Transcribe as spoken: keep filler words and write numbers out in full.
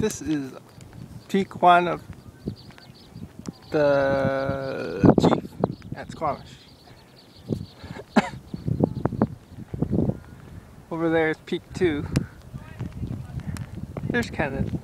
This is peak one of the Chief at Squamish. Over there is peak two. There's Kenneth.